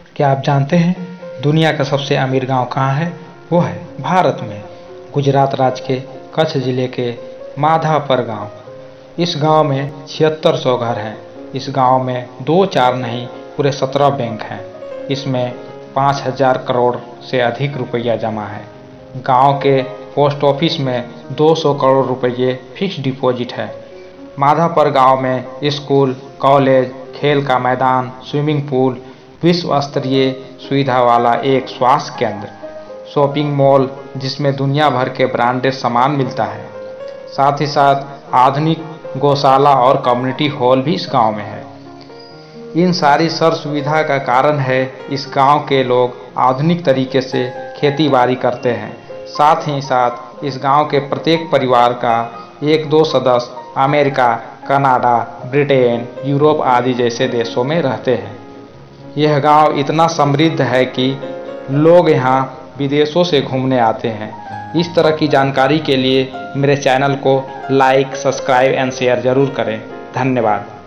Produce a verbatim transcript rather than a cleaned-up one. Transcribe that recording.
क्या आप जानते हैं दुनिया का सबसे अमीर गांव कहाँ है? वो है भारत में गुजरात राज्य के कच्छ जिले के माधापर गांव। इस गांव में छिहत्तर सौ घर हैं। इस गांव में दो चार नहीं पूरे सत्रह बैंक हैं। इसमें पाँच हजार करोड़ से अधिक रुपया जमा है। गांव के पोस्ट ऑफिस में दो सौ करोड़ रुपये फिक्स डिपॉजिट है। माधापर गांव में स्कूल, कॉलेज, खेल का मैदान, स्विमिंग पूल, विश्व स्तरीय सुविधा वाला एक स्वास्थ्य केंद्र, शॉपिंग मॉल जिसमें दुनिया भर के ब्रांडेड सामान मिलता है, साथ ही साथ आधुनिक गौशाला और कम्युनिटी हॉल भी इस गांव में है। इन सारी सर्व सुविधा का कारण है इस गांव के लोग आधुनिक तरीके से खेती बाड़ी करते हैं। साथ ही साथ इस गांव के प्रत्येक परिवार का एक दो सदस्य अमेरिका, कनाडा, ब्रिटेन, यूरोप आदि जैसे देशों में रहते हैं। यह गांव इतना समृद्ध है कि लोग यहाँ विदेशों से घूमने आते हैं। इस तरह की जानकारी के लिए मेरे चैनल को लाइक, सब्सक्राइब एंड शेयर जरूर करें। धन्यवाद।